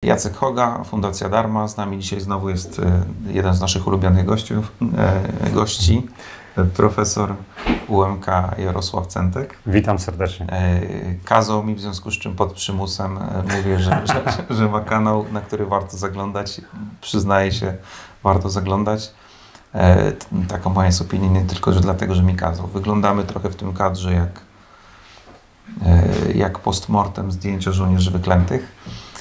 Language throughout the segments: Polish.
Jacek Hoga, Fundacja Dharma. Z nami dzisiaj znowu jest jeden z naszych ulubionych gości, profesor UMK Jarosław Centek. Witam serdecznie. Kazał mi, w związku z czym pod przymusem mówię, że ma kanał, na który warto zaglądać. Przyznaję się, warto zaglądać. Taka moja jest opinia, nie tylko że dlatego, że mi kazał. Wyglądamy trochę w tym kadrze jak postmortem zdjęcia żołnierzy wyklętych.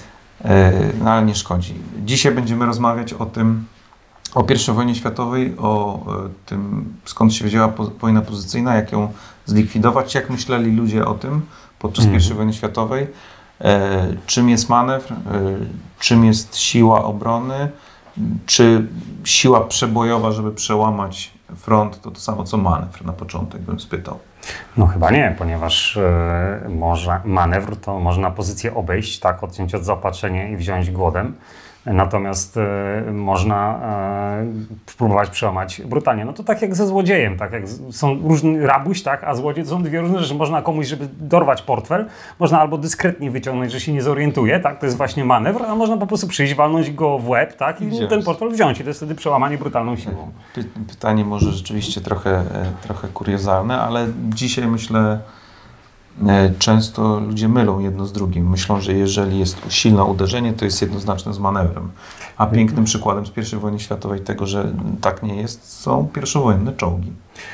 No ale nie szkodzi. Dzisiaj będziemy rozmawiać o I wojnie światowej, o tym, skąd się wzięła wojna pozycyjna, jak ją zlikwidować, jak myśleli ludzie o tym podczas I wojny światowej, czym jest manewr, czym jest siła obrony, czy siła przebojowa, żeby przełamać front, to samo co manewr na początek, bym spytał. No chyba nie, ponieważ manewr to można pozycję obejść, tak, odciąć od zaopatrzenia i wziąć głodem. Natomiast można próbować przełamać brutalnie. No to tak jak ze złodziejem, tak jak są różny rabuś, tak, a złodziej to są dwie różne rzeczy. Można komuś, żeby dorwać portfel, można albo dyskretnie wyciągnąć, że się nie zorientuje, tak, to jest właśnie manewr, a można po prostu przyjść, walnąć go w łeb, tak, i ten portfel wziąć. I to jest wtedy przełamanie brutalną siłą. Pytanie może rzeczywiście trochę kuriozalne, ale dzisiaj myślę, często ludzie mylą jedno z drugim. Myślą, że jeżeli jest silne uderzenie, to jest jednoznaczne z manewrem. A pięknym przykładem z I wojny światowej tego, że tak nie jest, są pierwszowojenne czołgi.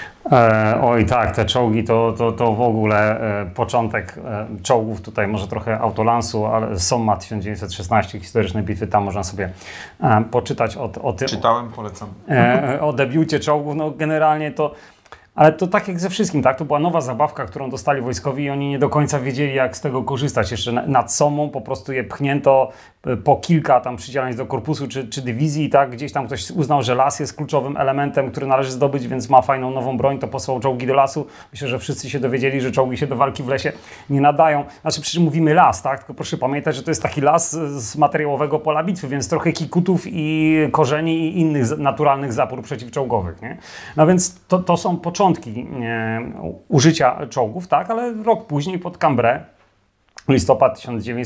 Oj tak, te czołgi to w ogóle początek czołgów, tutaj może trochę autolansu, ale Somma 1916, historyczne bitwy, tam można sobie poczytać o tym. Czytałem, polecam. O debiucie czołgów, no generalnie to... Ale to tak jak ze wszystkim, tak? To była nowa zabawka, którą dostali wojskowi i oni nie do końca wiedzieli, jak z tego korzystać. Jeszcze nad Sommą po prostu je pchnięto po kilka tam przydzielań do korpusu czy dywizji, tak? Gdzieś tam ktoś uznał, że las jest kluczowym elementem, który należy zdobyć, więc ma fajną nową broń, to posłał czołgi do lasu. Myślę, że wszyscy się dowiedzieli, że czołgi się do walki w lesie nie nadają. Znaczy przecież mówimy las, tak? Tylko proszę pamiętać, że to jest taki las z materiałowego pola bitwy, więc trochę kikutów i korzeni i innych naturalnych zapór przeciwczołgowych, nie? No więc to są początki użycia czołgów, tak? Ale rok później pod Cambrai, listopad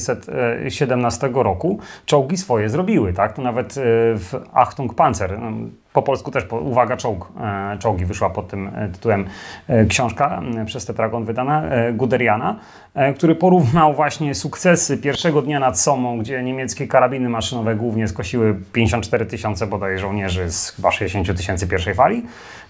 1917 roku, czołgi swoje zrobiły, tak? To nawet w Achtung Panzer, po polsku też, uwaga, czołgi wyszła pod tym tytułem książka przez Tetragon wydana, Guderiana, który porównał właśnie sukcesy pierwszego dnia nad Sommą, gdzie niemieckie karabiny maszynowe głównie skosiły 54 000 bodaj żołnierzy z chyba 60 000 pierwszej fali,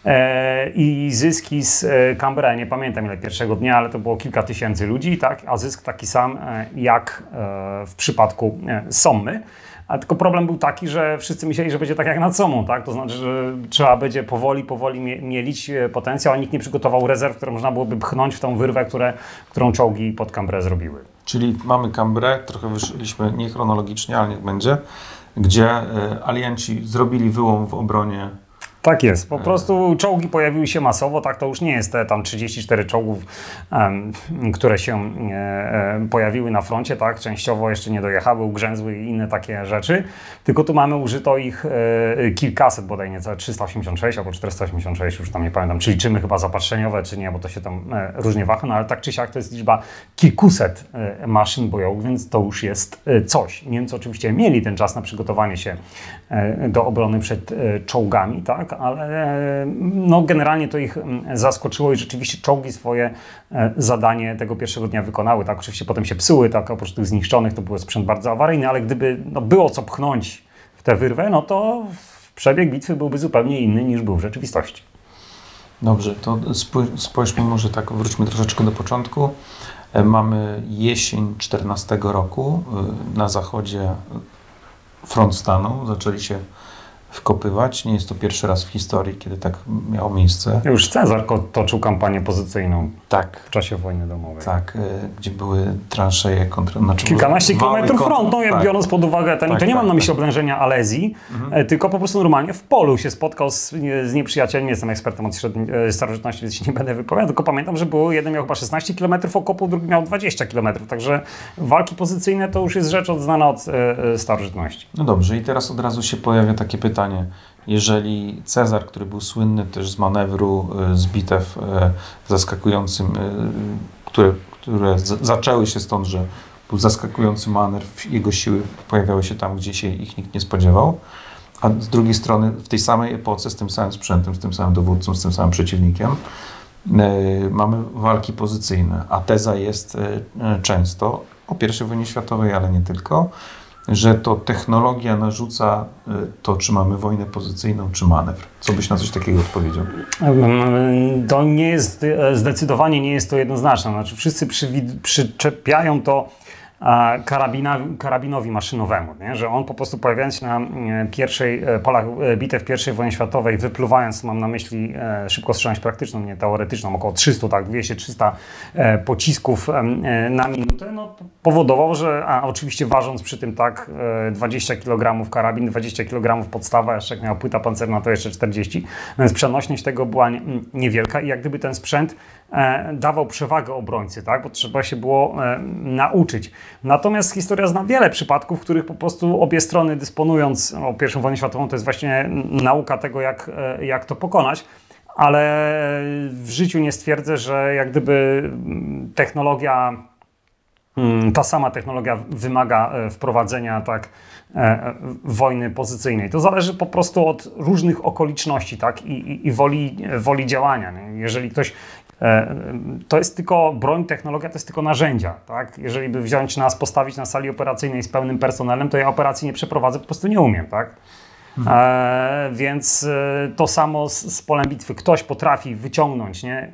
i zyski z Cambrai, nie pamiętam ile pierwszego dnia, ale to było kilka tysięcy ludzi, tak? A zysk taki sam jak w przypadku Sommy. A tylko problem był taki, że wszyscy myśleli, że będzie tak jak nad Sommą, tak? To znaczy, że trzeba będzie powoli mielić potencjał, a nikt nie przygotował rezerw, które można byłoby pchnąć w tą wyrwę, którą czołgi pod Cambrai zrobiły. Czyli mamy Cambrai, trochę wyszliśmy niechronologicznie, ale niech będzie, gdzie alianci zrobili wyłom w obronie. Tak jest, po prostu czołgi pojawiły się masowo, tak, to już nie jest te tam 34 czołgów, które się pojawiły na froncie, tak, częściowo jeszcze nie dojechały, ugrzęzły i inne takie rzeczy, tylko tu mamy użyto ich kilkaset, bodaj niecałe 386 albo 486, już tam nie pamiętam, czy liczymy chyba zaopatrzeniowe, czy nie, bo to się tam różnie waha, no ale tak czy siak to jest liczba kilkuset maszyn bojowych, więc to już jest coś. Niemcy oczywiście mieli ten czas na przygotowanie się do obrony przed czołgami, tak, ale no, generalnie to ich zaskoczyło i rzeczywiście czołgi swoje zadanie tego pierwszego dnia wykonały. Tak, oczywiście potem się psuły, tak, oprócz tych zniszczonych to był sprzęt bardzo awaryjny, ale gdyby było co pchnąć w tę wyrwę, no to przebieg bitwy byłby zupełnie inny niż był w rzeczywistości. Dobrze, to spójrzmy może tak, wróćmy troszeczkę do początku. Mamy jesień 14 roku, na zachodzie front stanął, zaczęli się wkopywać. Nie jest to pierwszy raz w historii, kiedy tak miało miejsce. Już Cezar toczył kampanię pozycyjną w czasie wojny domowej. Tak, gdzie były transzeje kilkanaście kilometrów front, no, jak biorąc pod uwagę ten, to nie mam na myśli oblężenia Alezji, tylko po prostu normalnie w polu się spotkał z nieprzyjacielem. Nie jestem ekspertem od starożytności, więc się nie będę wypowiadał, tylko pamiętam, że jeden miał chyba 16 km okopów, drugi miał 20 km, także walki pozycyjne to już jest rzecz znana od starożytności. No dobrze, i teraz od razu się pojawia takie pytanie. Jeżeli Cezar, który był słynny też z manewru, z bitew zaskakującym, które zaczęły się stąd, że był zaskakujący manewr, jego siły pojawiały się tam, gdzie się ich nikt nie spodziewał, a z drugiej strony w tej samej epoce, z tym samym sprzętem, z tym samym dowódcą, z tym samym przeciwnikiem, mamy walki pozycyjne, a teza jest często o I wojnie światowej, ale nie tylko, że to technologia narzuca to, czy mamy wojnę pozycyjną, czy manewr. Co byś na coś takiego odpowiedział? To nie jest, zdecydowanie nie jest to jednoznaczne. Znaczy wszyscy przyczepiają to karabinowi maszynowemu, nie? Że on po prostu pojawiając się na polach bitew I wojny światowej, wypluwając, mam na myśli szybkostrzelność praktyczną, nie teoretyczną, około 300, tak, 200-300 pocisków na minutę, no, powodował, że, a oczywiście ważąc przy tym tak 20 kg karabin, 20 kg podstawa, jeszcze jak miała płyta pancerna, to jeszcze 40, więc przenośność tego była niewielka i jak gdyby ten sprzęt dawał przewagę obrońcy, tak? Bo trzeba się było nauczyć. Natomiast historia zna wiele przypadków, w których po prostu obie strony dysponując I wojną światową, to jest właśnie nauka tego, jak to pokonać, ale w życiu nie stwierdzę, że jak gdyby technologia, ta sama technologia wymaga wprowadzenia tak wojny pozycyjnej. To zależy po prostu od różnych okoliczności, tak? I woli działania. Nie? Jeżeli ktoś to jest tylko broń, technologia to jest tylko narzędzia, tak? Jeżeli by wziąć nas, postawić na sali operacyjnej z pełnym personelem, to ja operacji nie przeprowadzę, po prostu nie umiem, tak? Więc to samo z polem bitwy. Ktoś potrafi wyciągnąć, nie?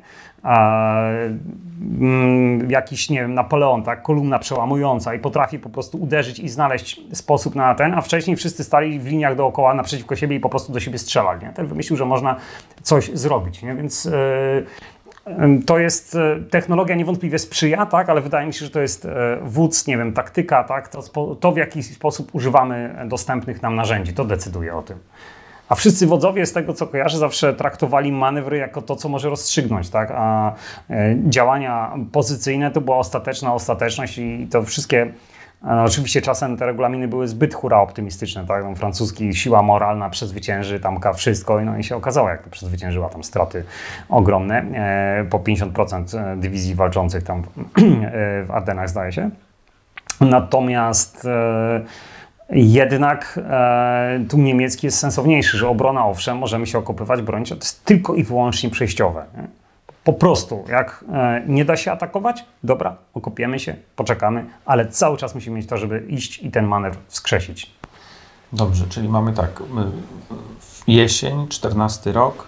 Jakiś, nie wiem, Napoleon, tak? Kolumna przełamująca i potrafi po prostu uderzyć i znaleźć sposób na ten, a wcześniej wszyscy stali w liniach dookoła naprzeciwko siebie i po prostu do siebie strzelali. Nie? Ten wymyślił, że można coś zrobić, nie? Więc to jest, technologia niewątpliwie sprzyja, tak, ale wydaje mi się, że to jest wódz, nie wiem, taktyka, tak, to w jaki sposób używamy dostępnych nam narzędzi, to decyduje o tym. A wszyscy wodzowie, z tego co kojarzę, zawsze traktowali manewry jako to, co może rozstrzygnąć, tak, a działania pozycyjne to była ostateczna ostateczność i to wszystkie. Oczywiście czasem te regulaminy były zbyt hura optymistyczne, tak? No, francuski siła moralna przezwycięży tam wszystko i się okazało, jak to przezwyciężyła, tam straty ogromne, po 50% dywizji walczących tam w Ardennach, zdaje się. Natomiast jednak tu niemiecki jest sensowniejszy, że obrona, owszem, możemy się okopywać, bronić, to jest tylko i wyłącznie przejściowe. Nie? Po prostu, jak nie da się atakować, dobra, okopiemy się, poczekamy, ale cały czas musimy mieć to, żeby iść i ten manewr wskrzesić. Dobrze, czyli mamy tak, jesień, 14 rok.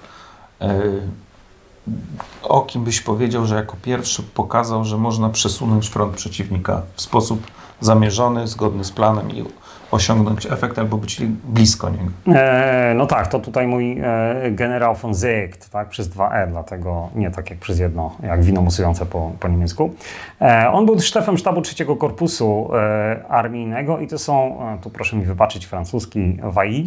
O kim byś powiedział, że jako pierwszy pokazał, że można przesunąć front przeciwnika w sposób zamierzony, zgodny z planem i osiągnąć efekt albo być blisko niego? No tak, to tutaj mój generał von Seeckt, tak, przez 2E, dlatego nie tak jak przez jedno, jak wino musujące po niemiecku. On był szefem sztabu III Korpusu Armijnego i to są, tu proszę mi wybaczyć francuski,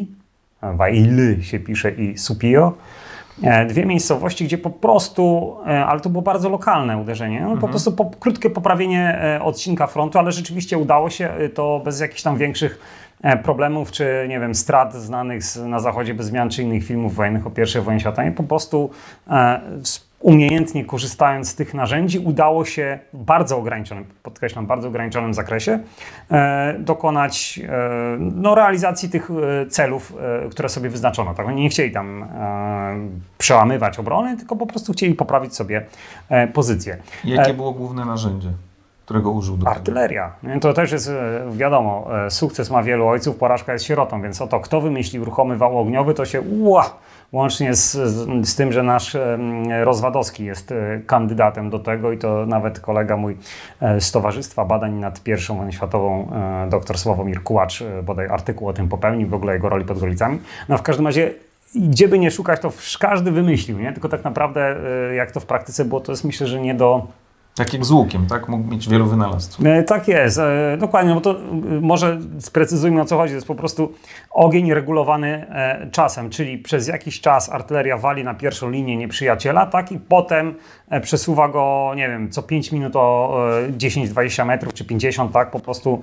Vailly się pisze i Soupir. Dwie miejscowości, gdzie po prostu, ale to było bardzo lokalne uderzenie, no, po prostu krótkie poprawienie odcinka frontu, ale rzeczywiście udało się to bez jakichś tam większych problemów, czy nie wiem, strat znanych na Zachodzie bez zmian, czy innych filmów wojennych o I wojnie światowej. Po prostu umiejętnie korzystając z tych narzędzi udało się w bardzo ograniczonym, podkreślam, bardzo ograniczonym zakresie dokonać realizacji tych celów, które sobie wyznaczono. Tak? Oni nie chcieli tam przełamywać obrony, tylko po prostu chcieli poprawić sobie pozycję. Jakie było główne narzędzie, którego użył do tego? Artyleria. To też jest, wiadomo, sukces ma wielu ojców, porażka jest sierotą, więc oto kto wymyślił ruchomy wał ogniowy, to się łącznie z tym, że nasz Rozwadowski jest kandydatem do tego i to nawet kolega mój z Towarzystwa Badań nad I wojną światową, dr Sławomir Kułacz, bodaj artykuł o tym popełnił, w ogóle jego roli pod Gorlicami. No w każdym razie, gdzie by nie szukać, to każdy wymyślił, nie? Tylko tak naprawdę, jak to w praktyce było, to jest myślę, że nie do... Tak jak z łukiem, tak? Mógł mieć wielu wynalazców. Tak jest, dokładnie, bo to może sprecyzujmy, o co chodzi. To jest po prostu ogień regulowany czasem, czyli przez jakiś czas artyleria wali na pierwszą linię nieprzyjaciela, tak? I potem przesuwa go, nie wiem, co 5 minut o 10-20 metrów czy 50, tak? Po prostu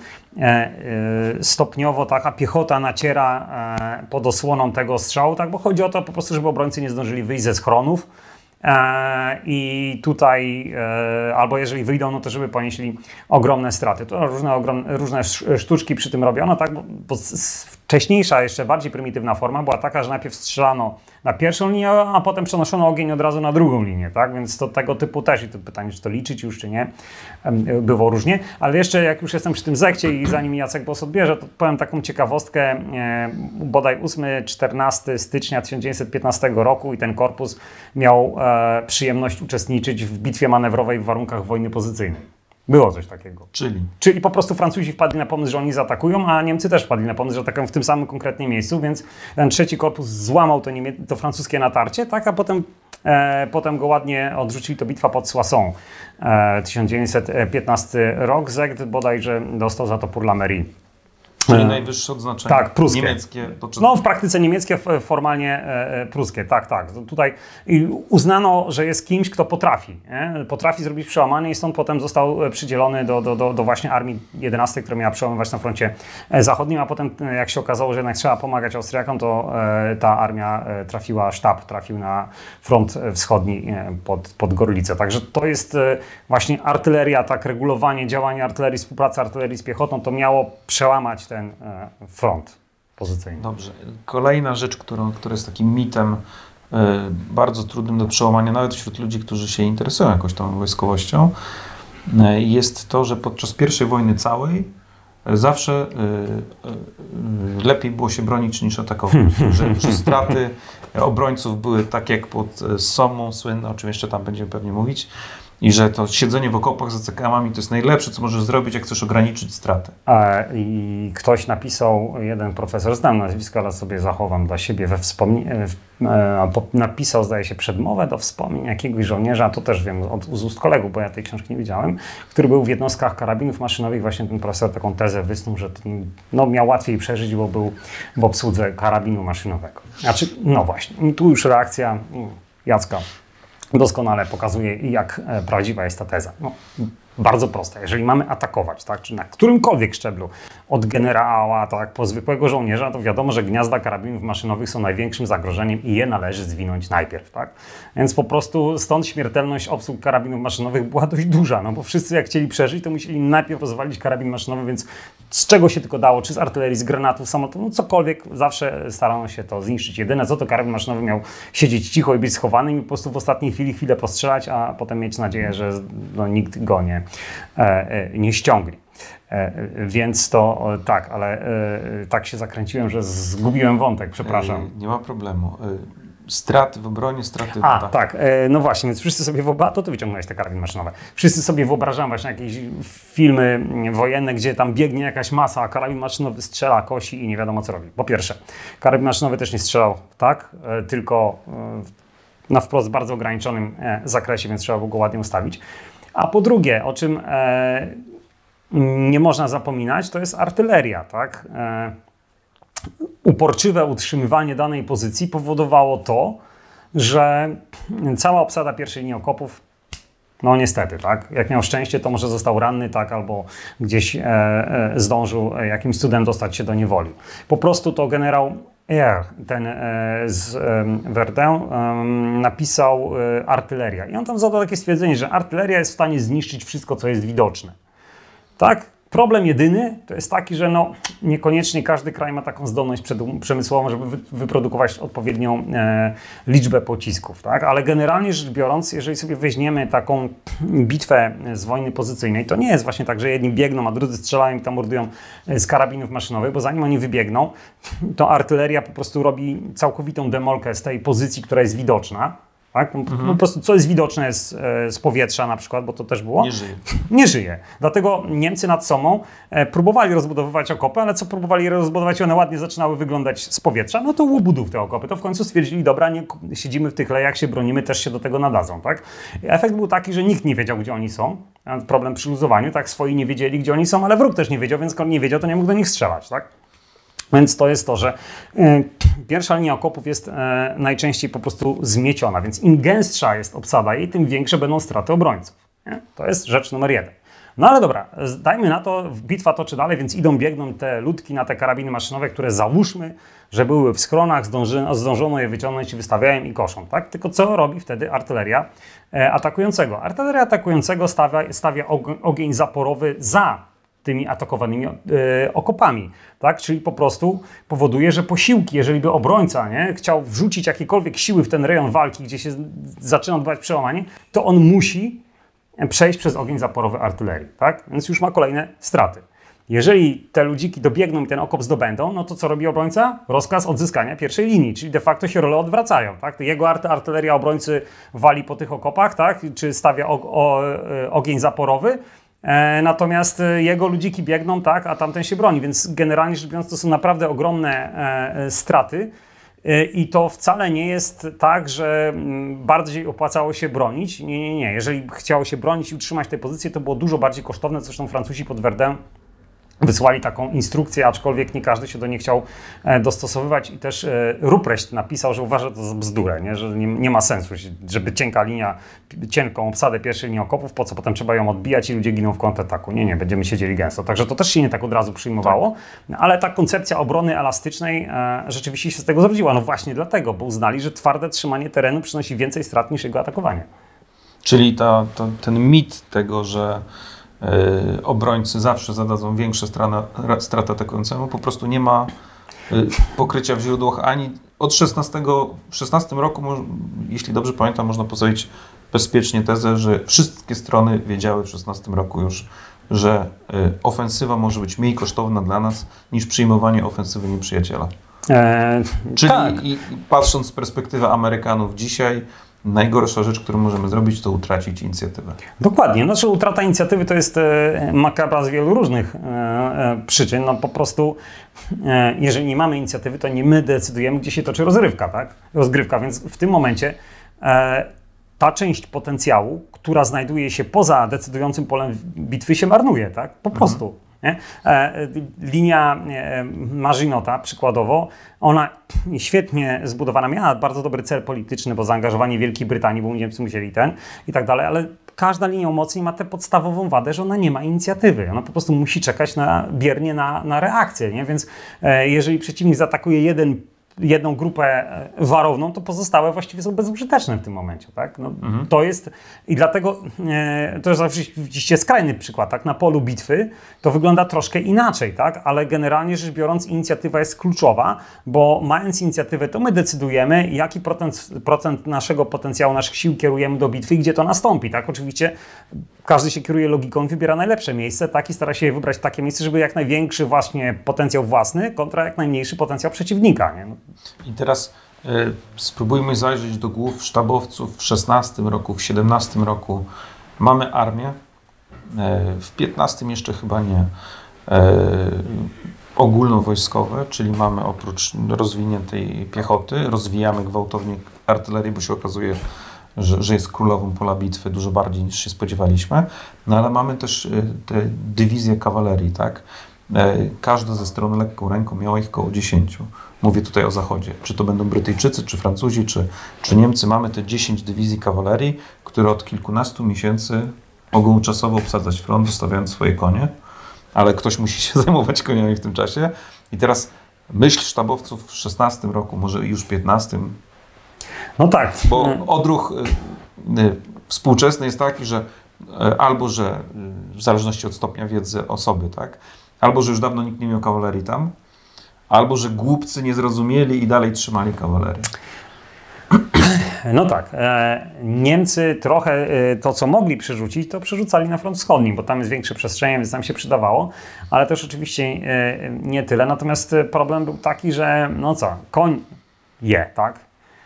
stopniowo taka piechota naciera pod osłoną tego strzału, tak? Bo chodzi o to po prostu, żeby obrońcy nie zdążyli wyjść ze schronów, i tutaj, albo jeżeli wyjdą, no to żeby ponieśli ogromne straty. To różne sztuczki przy tym robiono, tak? Bo wcześniejsza, jeszcze bardziej prymitywna forma była taka, że najpierw strzelano na pierwszą linię, a potem przenoszono ogień od razu na drugą linię, tak? Więc to tego typu też, i to pytanie, czy to liczyć już, czy nie, było różnie. Ale jeszcze, jak już jestem przy tym zekcie i zanim Jacek głos odbierze, to powiem taką ciekawostkę, bodaj 8-14 stycznia 1915 roku i ten korpus miał przyjemność uczestniczyć w bitwie manewrowej w warunkach wojny pozycyjnej. Było coś takiego. Czyli po prostu Francuzi wpadli na pomysł, że oni zaatakują, a Niemcy też wpadli na pomysł, że atakują w tym samym konkretnym miejscu, więc ten trzeci korpus złamał to francuskie natarcie, tak, a potem go ładnie odrzucili. To bitwa pod Soissons, 1915 rok. Zegt bodajże dostał za to Pour la Mairie. Czyli najwyższe odznaczenie. Tak, pruskie. Niemieckie. No w praktyce niemieckie, formalnie pruskie, tak. Tutaj uznano, że jest kimś, kto potrafi zrobić przełamanie i stąd potem został przydzielony do właśnie Armii 11, która miała przełamywać na froncie zachodnim, a potem jak się okazało, że jednak trzeba pomagać Austriakom, to ta armia sztab trafił na front wschodni pod Gorlicę. Także to jest właśnie artyleria, tak, regulowanie działania artylerii, współpraca artylerii z piechotą, to miało przełamać ten front pozycyjny. Dobrze. Kolejna rzecz, która jest takim mitem bardzo trudnym do przełamania, nawet wśród ludzi, którzy się interesują jakoś tą wojskowością, jest to, że podczas I wojny całej zawsze lepiej było się bronić niż atakować. Że straty obrońców były tak jak pod Sommą, słynne, o czym jeszcze tam będziemy pewnie mówić, i że to siedzenie w okopach za CKM-ami to jest najlepsze, co możesz zrobić, jak chcesz ograniczyć straty. I ktoś napisał, jeden profesor, znam nazwisko, ale sobie zachowam dla siebie, napisał, zdaje się, przedmowę do wspomnień jakiegoś żołnierza, to też wiem z ust kolegów, bo ja tej książki nie widziałem, który był w jednostkach karabinów maszynowych. Właśnie ten profesor taką tezę wysnuł, że miał łatwiej przeżyć, bo był w obsłudze karabinu maszynowego. Znaczy, no właśnie, tu już reakcja Jacka doskonale pokazuje, jak prawdziwa jest ta teza. No, bardzo prosta. Jeżeli mamy atakować, tak, czy na którymkolwiek szczeblu, od generała, tak, po zwykłego żołnierza, to wiadomo, że gniazda karabinów maszynowych są największym zagrożeniem i je należy zwinąć najpierw. Tak? Więc po prostu stąd śmiertelność obsług karabinów maszynowych była dość duża, no bo wszyscy jak chcieli przeżyć, to musieli najpierw rozwalić karabin maszynowy, więc z czego się tylko dało, czy z artylerii, z granatów, samolotów, no cokolwiek, zawsze starano się to zniszczyć. Jedyne co, to karabin maszynowy miał siedzieć cicho i być schowany i po prostu w ostatniej chwilę postrzelać, a potem mieć nadzieję, że nikt go nie ściągnie. Więc to tak, ale tak się zakręciłem, że zgubiłem wątek, przepraszam. Nie ma problemu. Straty w obronie, straty w atakach. Tak, no właśnie, więc wszyscy sobie to ty wyciągnąłeś te karabiny maszynowe. Wszyscy sobie wyobrażają właśnie jakieś filmy wojenne, gdzie tam biegnie jakaś masa, a karabin maszynowy strzela, kosi i nie wiadomo co robi. Po pierwsze, karabin maszynowy też nie strzelał tak, tylko na wprost bardzo ograniczonym zakresie, więc trzeba było go ładnie ustawić. A po drugie, o czym nie można zapominać, to jest artyleria, tak? Uporczywe utrzymywanie danej pozycji powodowało to, że cała obsada pierwszej linii okopów, no niestety, tak? Jak miał szczęście, to może został ranny, tak? Albo gdzieś zdążył jakimś cudem dostać się do niewoli. Po prostu to generał ten z Verdun napisał artyleria. I on tam zadał takie stwierdzenie, że artyleria jest w stanie zniszczyć wszystko, co jest widoczne. Tak? Problem jedyny to jest taki, że no, niekoniecznie każdy kraj ma taką zdolność przemysłową, żeby wyprodukować odpowiednią liczbę pocisków. Tak? Ale generalnie rzecz biorąc, jeżeli sobie weźmiemy taką bitwę z wojny pozycyjnej, to nie jest właśnie tak, że jedni biegną, a drudzy strzelają i tam mordują z karabinów maszynowych, bo zanim oni wybiegną, to artyleria po prostu robi całkowitą demolkę z tej pozycji, która jest widoczna. Tak? Po prostu co jest widoczne z powietrza na przykład, bo to też było? Nie żyje. Dlatego Niemcy nad Sommą próbowali rozbudowywać okopy, ale co próbowali rozbudować, one ładnie zaczynały wyglądać z powietrza, no to łobudów te okopy. To w końcu stwierdzili, dobra, nie siedzimy w tych lejach, się bronimy, też się do tego nadadzą. Tak? Efekt był taki, że nikt nie wiedział, gdzie oni są. Problem przy luzowaniu, tak? Swoi nie wiedzieli, gdzie oni są, ale wróg też nie wiedział, więc skoro nie wiedział, to nie mógł do nich strzelać. Tak? Więc to jest to, że pierwsza linia okopów jest najczęściej po prostu zmieciona, więc im gęstsza jest obsada jej, tym większe będą straty obrońców. Nie? To jest rzecz numer jeden. No ale dobra, dajmy na to, bitwa toczy dalej, więc biegną te ludki na te karabiny maszynowe, które załóżmy, że były w schronach, zdążono je wyciągnąć i wystawiają i koszą, tak? Tylko co robi wtedy artyleria atakującego? Artyleria atakującego stawia ogień zaporowy za tymi atakowanymi okopami, tak? Czyli po prostu powoduje, że posiłki, jeżeli by obrońca chciał wrzucić jakiekolwiek siły w ten rejon walki, gdzie się zaczyna odbywać przełamanie, to on musi przejść przez ogień zaporowy artylerii, tak? Więc już ma kolejne straty. Jeżeli te ludziki dobiegną i ten okop zdobędą, no to co robi obrońca? Rozkaz odzyskania pierwszej linii, czyli de facto się role odwracają, tak? Jego artyleria obrońcy wali po tych okopach, tak? Czy stawia ogień zaporowy, natomiast jego ludziki biegną, tak? A tamten się broni, więc generalnie rzecz biorąc to są naprawdę ogromne straty. I to wcale nie jest tak, że bardziej opłacało się bronić. Nie. Jeżeli chciało się bronić i utrzymać tę pozycję, to było dużo bardziej kosztowne. Zresztą Francuzi pod Verdun wysłali taką instrukcję, aczkolwiek nie każdy się do niej chciał dostosowywać i też Ruprecht napisał, że uważa to za bzdurę, nie? Że nie ma sensu, żeby cienka linia, cienką obsadę pierwszej linii okopów, po co potem trzeba ją odbijać i ludzie giną w kontrataku. Nie, będziemy siedzieli gęsto. Także to też się nie tak od razu przyjmowało, ale ta koncepcja obrony elastycznej rzeczywiście się z tego zrodziła. No właśnie dlatego, bo uznali, że twarde trzymanie terenu przynosi więcej strat niż jego atakowanie. Czyli ten mit tego, że obrońcy zawsze zadadzą większe straty atakującemu, po prostu nie ma pokrycia w źródłach ani od 16 roku, jeśli dobrze pamiętam, można postawić bezpiecznie tezę, że wszystkie strony wiedziały w 16 roku już, że ofensywa może być mniej kosztowna dla nas niż przyjmowanie ofensywy nieprzyjaciela. Czyli tak. Patrząc z perspektywy Amerykanów dzisiaj, najgorsza rzecz, którą możemy zrobić, to utracić inicjatywę. Dokładnie. Znaczy utrata inicjatywy to jest makabra z wielu różnych przyczyn. No po prostu, jeżeli nie mamy inicjatywy, to nie my decydujemy, gdzie się toczy rozgrywka, więc w tym momencie ta część potencjału, która znajduje się poza decydującym polem bitwy, się marnuje, tak? Po prostu. Nie? Linia Maginota przykładowo, ona świetnie zbudowana, miała bardzo dobry cel polityczny, bo zaangażowanie Wielkiej Brytanii, bo Niemcy musieli i tak dalej, ale każda linia umocnień ma tę podstawową wadę, że ona nie ma inicjatywy. Ona po prostu musi czekać biernie na reakcję. Nie? Więc jeżeli przeciwnik zaatakuje jedną grupę warowną, to pozostałe właściwie są bezużyteczne w tym momencie. Tak? No, to jest i dlatego to jest oczywiście skrajny przykład. Tak? Na polu bitwy to wygląda troszkę inaczej, tak? Ale generalnie rzecz biorąc inicjatywa jest kluczowa, bo mając inicjatywę, to my decydujemy, jaki procent naszego potencjału, naszych sił kierujemy do bitwy i gdzie to nastąpi. Tak? Oczywiście każdy się kieruje logiką i wybiera najlepsze miejsce, tak? I stara się wybrać takie miejsce, żeby jak największy właśnie potencjał własny kontra jak najmniejszy potencjał przeciwnika. Nie? No. I teraz spróbujmy zajrzeć do głów sztabowców w 16 roku, w 17 roku. Mamy armię, w 15 jeszcze chyba nie, ogólnowojskowe, czyli mamy oprócz rozwiniętej piechoty, rozwijamy gwałtownie artylerię, bo się okazuje, że jest królową pola bitwy dużo bardziej niż się spodziewaliśmy. No ale mamy też te dywizje kawalerii, tak? Każda ze stron lekką ręką miała ich około 10. Mówię tutaj o Zachodzie. Czy to będą Brytyjczycy, czy Francuzi, czy Niemcy. Mamy te 10 dywizji kawalerii, które od kilkunastu miesięcy mogą czasowo obsadzać front, zostawiając swoje konie, ale ktoś musi się zajmować koniami w tym czasie. I teraz myśl sztabowców w 16 roku, może już w 15. No tak. Bo odruch współczesny jest taki, że albo, że w zależności od stopnia wiedzy osoby, tak? Albo, że już dawno nikt nie miał kawalerii tam, albo, że głupcy nie zrozumieli i dalej trzymali kawalerię. No tak. Niemcy trochę to, co mogli przerzucić, to przerzucali na front wschodni, bo tam jest większe przestrzenie, więc tam się przydawało, ale też oczywiście nie tyle. Natomiast problem był taki, że koń je, tak?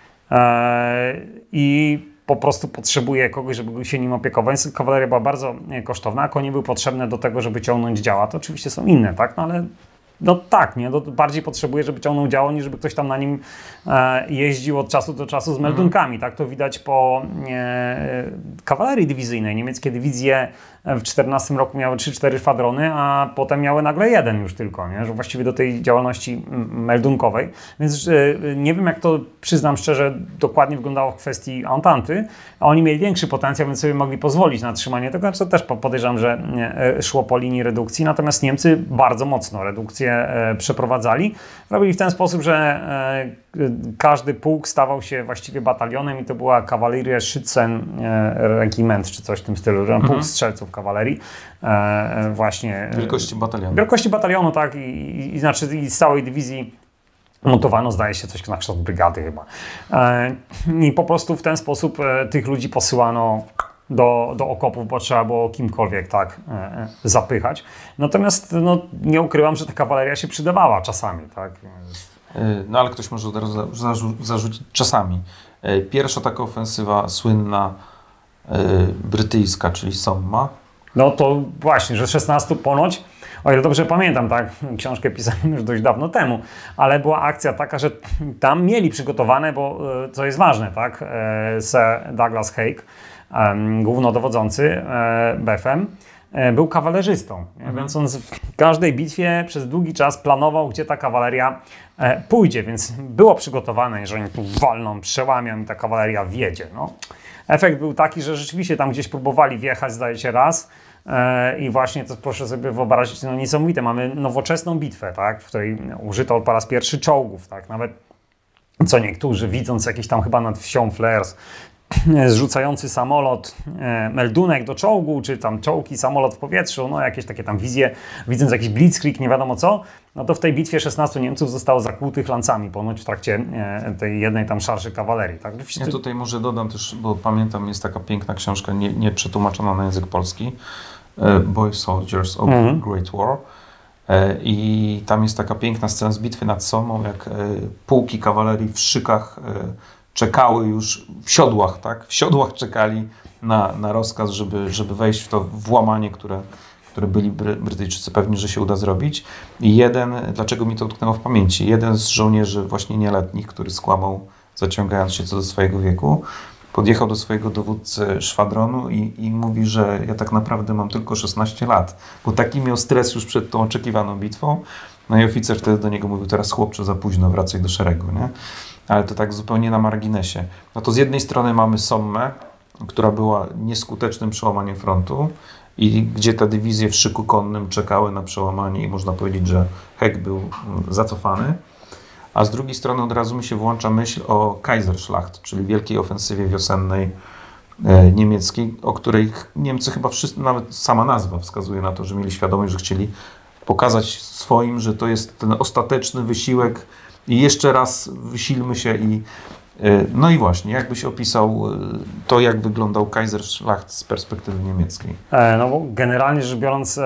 I po prostu potrzebuje kogoś, żeby się nim opiekować. Kawaleria była bardzo kosztowna, a konie były potrzebne do tego, żeby ciągnąć działa. To oczywiście są inne, tak? No ale bardziej potrzebuje, żeby ciągnął działo, niż żeby ktoś tam na nim jeździł od czasu do czasu z meldunkami. Tak? To widać po kawalerii dywizyjnej. Niemieckie dywizje w 14 roku miały 3-4 szwadrony, a potem miały nagle jeden już tylko, nie? Że właściwie do tej działalności meldunkowej. Więc nie wiem, jak to, przyznam szczerze, dokładnie wyglądało w kwestii Ententy, a oni mieli większy potencjał, więc sobie mogli pozwolić na trzymanie tego, znaczy też podejrzewam, że szło po linii redukcji, natomiast Niemcy bardzo mocno redukcję przeprowadzali. Robili w ten sposób, że każdy pułk stawał się właściwie batalionem i to była kawaleria Schützen Regiment, czy coś w tym stylu, że pułk strzelców kawalerii. Właśnie. Wielkości batalionu. Wielkości batalionu, tak, znaczy i z całej dywizji montowano, zdaje się, coś na kształt brygady chyba. I po prostu w ten sposób tych ludzi posyłano do okopów, bo trzeba było kimkolwiek tak zapychać. Natomiast no, nie ukrywam, że ta kawaleria się przydawała czasami, tak. No ale ktoś może od razu zarzucić czasami. Pierwsza taka ofensywa słynna brytyjska, czyli Somme. No to właśnie, że 16 ponoć, o ile dobrze pamiętam, tak, książkę pisałem już dość dawno temu, ale była akcja taka, że tam mieli przygotowane, bo co jest ważne, tak, Sir Douglas Haig, głównodowodzący BEF-em, był kawalerzystą, więc on w każdej bitwie przez długi czas planował, gdzie ta kawaleria pójdzie, więc było przygotowane, że oni tu walną, przełamią i ta kawaleria wjedzie. No. Efekt był taki, że rzeczywiście tam gdzieś próbowali wjechać, zdaje się, raz i właśnie to proszę sobie wyobrazić, no niesamowite, mamy nowoczesną bitwę, tak, w której użyto po raz pierwszy czołgów, tak, nawet co niektórzy widząc jakiś tam chyba nad wsią Flares, zrzucający samolot, meldunek do czołgu, czy tam czołg i samolot w powietrzu, no jakieś takie tam wizje, widząc jakiś blitzkrieg, nie wiadomo co, no to w tej bitwie 16 Niemców zostało zakłutych lancami ponoć w trakcie tej jednej tam szarży kawalerii. Tak? Ja tutaj może dodam też, bo pamiętam, jest taka piękna książka, nie przetłumaczona na język polski, Boy Soldiers of Great War. I tam jest taka piękna scena z bitwy nad Sommą, jak pułki kawalerii w szykach czekały już w siodłach, tak? W siodłach czekali na rozkaz, żeby wejść w to włamanie, które byli Brytyjczycy pewni, że się uda zrobić. I dlaczego mi to utknęło w pamięci, jeden z żołnierzy właśnie nieletnich, który skłamał, zaciągając się co do swojego wieku, podjechał do swojego dowódcy szwadronu i mówi, że ja tak naprawdę mam tylko 16 lat, bo taki miał stres już przed tą oczekiwaną bitwą. No i oficer wtedy do niego mówił, teraz chłopcze, za późno, wracaj do szeregu, nie? Ale to tak zupełnie na marginesie. No to z jednej strony mamy Sommę, która była nieskutecznym przełamaniem frontu i gdzie te dywizje w szyku konnym czekały na przełamanie i można powiedzieć, że Heck był zacofany. A z drugiej strony od razu mi się włącza myśl o Kaiserschlacht, czyli wielkiej ofensywie wiosennej niemieckiej, o której Niemcy chyba wszyscy, nawet sama nazwa wskazuje na to, że mieli świadomość, że chcieli pokazać swoim, że to jest ten ostateczny wysiłek i jeszcze raz wysilmy się no i właśnie, jakbyś opisał to, jak wyglądał Kaiserschlacht z perspektywy niemieckiej? No bo generalnie rzecz biorąc,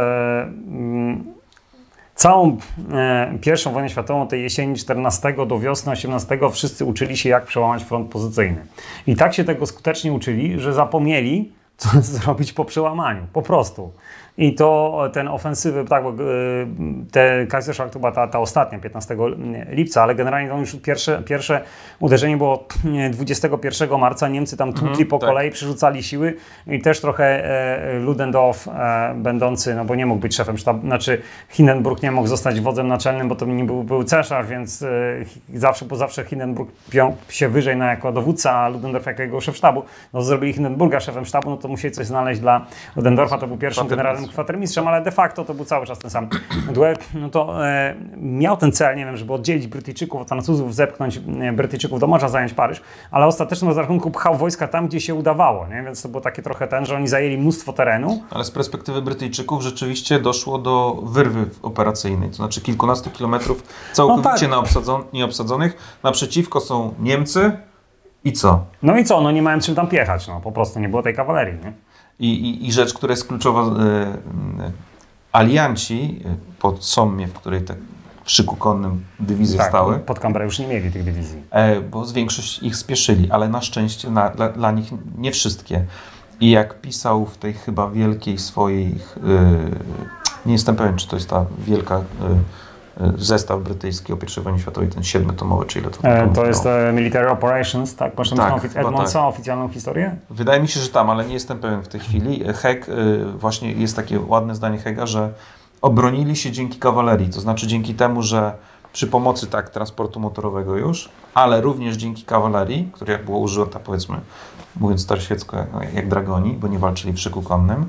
całą pierwszą wojnę światową, tej jesieni 14 do wiosny 18, wszyscy uczyli się, jak przełamać front pozycyjny. I tak się tego skutecznie uczyli, że zapomnieli, co zrobić po przełamaniu. Po prostu. I to ten ofensywy, tak, bo te Kaiserschlacht to była ta ostatnia, 15 lipca, ale generalnie to już pierwsze uderzenie było 21 marca. Niemcy tam tłukli po kolei, przerzucali siły i też trochę Ludendorff, będący, no bo nie mógł być szefem sztabu, znaczy Hindenburg nie mógł zostać wodzem naczelnym, bo to nie był cesarz, więc zawsze Hindenburg piął się wyżej jako dowódca, a Ludendorff jako jego szef sztabu. No zrobili Hindenburga szefem sztabu, no to musieli coś znaleźć dla Ludendorffa, to był pierwszym generalnym kwatermistrzem, ale de facto to był cały czas ten sam duet. No to miał ten cel, nie wiem, żeby oddzielić Brytyjczyków od Francuzów, zepchnąć Brytyjczyków do morza, zająć Paryż, ale ostatecznym rozrachunku pchał wojska tam, gdzie się udawało, nie? Więc to było takie trochę że oni zajęli mnóstwo terenu. Ale z perspektywy Brytyjczyków rzeczywiście doszło do wyrwy operacyjnej, to znaczy kilkunastu kilometrów całkowicie nieobsadzonych. Naprzeciwko są Niemcy i co? No i co? No nie mają czym tam pjechać, no po prostu nie było tej kawalerii, nie? I rzecz, która jest kluczowa, alianci pod Sommie, w której w szyku konnym dywizje stały. Pod Cambrai już nie mieli tych dywizji. Bo większość ich spieszyli, ale na szczęście dla nich nie wszystkie. I jak pisał w tej chyba wielkiej swojej, nie jestem pewien, czy to jest ta wielka zestaw brytyjski o I wojnie światowej, ten 7-tomowy, czy ile to to jest Military Operations, tak? Masz tak, Edmondsa, oficjalną historię? Wydaje mi się, że tam, ale nie jestem pewien w tej chwili. Haig, właśnie jest takie ładne zdanie Haiga, że obronili się dzięki kawalerii, to znaczy dzięki temu, że przy pomocy transportu motorowego już, ale również dzięki kawalerii, która jak było użyta, powiedzmy, mówiąc staroświecko, jak dragoni, bo nie walczyli w szyku konnym,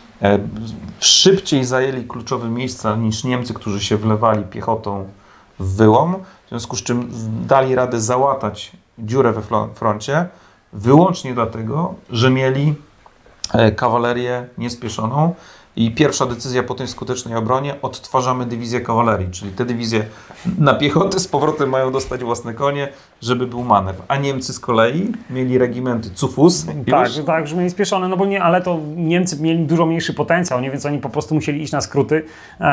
szybciej zajęli kluczowe miejsca niż Niemcy, którzy się wlewali piechotą w wyłom, w związku z czym dali radę załatać dziurę we froncie, wyłącznie dlatego, że mieli kawalerię niespieszoną. I pierwsza decyzja po tej skutecznej obronie, odtwarzamy dywizję kawalerii, czyli te dywizje na piechotę z powrotem mają dostać własne konie, żeby był manewr. A Niemcy z kolei mieli regimenty Zufus. Tak, że mieli spieszone, no bo nie, ale to Niemcy mieli dużo mniejszy potencjał, nie? Więc oni po prostu musieli iść na skróty,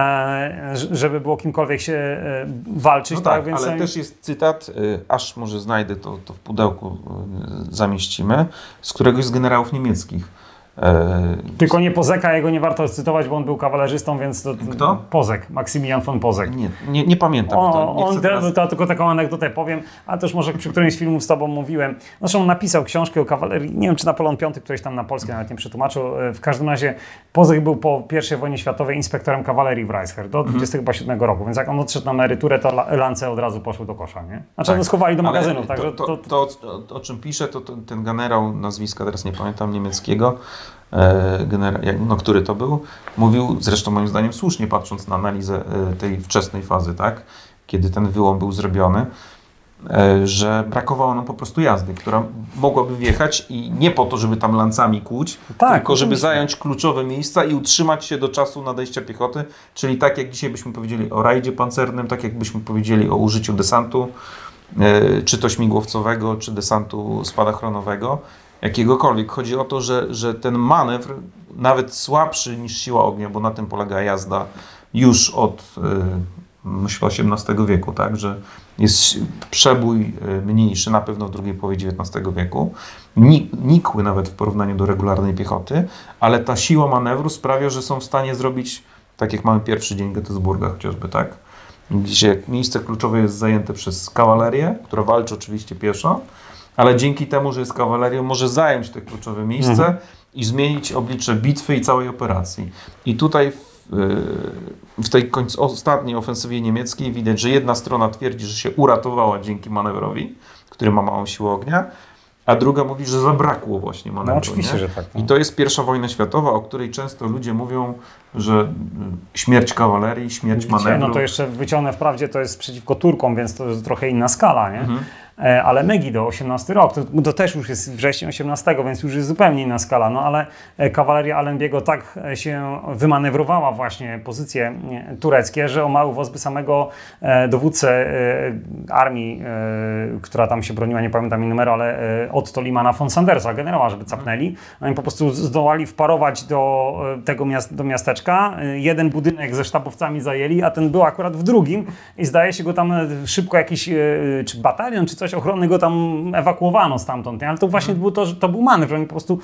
żeby było kimkolwiek się walczyć. No tak, więc ale też jest cytat, aż może znajdę to w pudełku zamieścimy, z któregoś z generałów niemieckich. Tylko nie Pozeka, jego nie warto cytować, bo on był kawalerzystą, więc to... Kto? Pozek, Maksymilian von Pozek. Nie pamiętam. To tylko taką anegdotę powiem, a też może przy którymś z filmów z tobą mówiłem. Zresztą napisał książkę o kawalerii, nie wiem czy Napoleon V, któryś tam na polskie nawet nie przetłumaczył. W każdym razie Pozek był po I wojnie światowej inspektorem kawalerii w Reichswehr do 27 roku, więc jak on odszedł na emeryturę, to lance od razu poszły do kosza, nie? Znaczy tak, schowali do magazynów. Także to, o czym pisze, to ten generał, nazwiska teraz nie pamiętam, niemieckiego, który to był, mówił, zresztą moim zdaniem słusznie, patrząc na analizę tej wczesnej fazy, tak, kiedy ten wyłom był zrobiony, że brakowało nam po prostu jazdy, która mogłaby wjechać i nie po to, żeby tam lancami kłuć, tylko żeby zająć kluczowe miejsca i utrzymać się do czasu nadejścia piechoty, czyli tak jak dzisiaj byśmy powiedzieli o rajdzie pancernym, tak jak byśmy powiedzieli o użyciu desantu, czy to śmigłowcowego, czy desantu spadochronowego, jakiegokolwiek. Chodzi o to, że ten manewr, nawet słabszy niż siła ognia, bo na tym polega jazda już od myślę XVIII wieku, tak, że jest przebój mniejszy, na pewno w drugiej połowie XIX wieku, nikły nawet w porównaniu do regularnej piechoty, ale ta siła manewru sprawia, że są w stanie zrobić, tak jak mamy pierwszy dzień Gettysburga chociażby, tak, gdzie miejsce kluczowe jest zajęte przez kawalerię, która walczy oczywiście pieszo, ale dzięki temu, że jest kawalerią, może zająć te kluczowe miejsce i zmienić oblicze bitwy i całej operacji. I tutaj w tej ostatniej ofensywie niemieckiej widać, że jedna strona twierdzi, że się uratowała dzięki manewrowi, który ma małą siłę ognia, a druga mówi, że zabrakło właśnie manewru. No oczywiście, że tak. I to jest I wojna światowa, o której często ludzie mówią, że śmierć kawalerii, śmierć manewru. No to jeszcze wyciągnę wprawdzie, to jest przeciwko Turkom, więc to jest trochę inna skala, nie? Ale Megiddo, 18 rok, to też już jest września 18, więc już jest zupełnie inna skala, no ale kawaleria Allenby'ego tak się wymanewrowała właśnie pozycje tureckie, że o mały włos by samego dowódcę armii, która tam się broniła, nie pamiętam jej numeru, ale Otto Limana von Sandersa, generała, żeby capnęli. Oni po prostu zdołali wparować do tego do miasteczka. Jeden budynek ze sztabowcami zajęli, a ten był akurat w drugim i zdaje się go tam szybko jakiś czy batalion, czy coś ochronny go tam ewakuowano stamtąd, nie? Ale to właśnie było to, że to był manewr, oni po prostu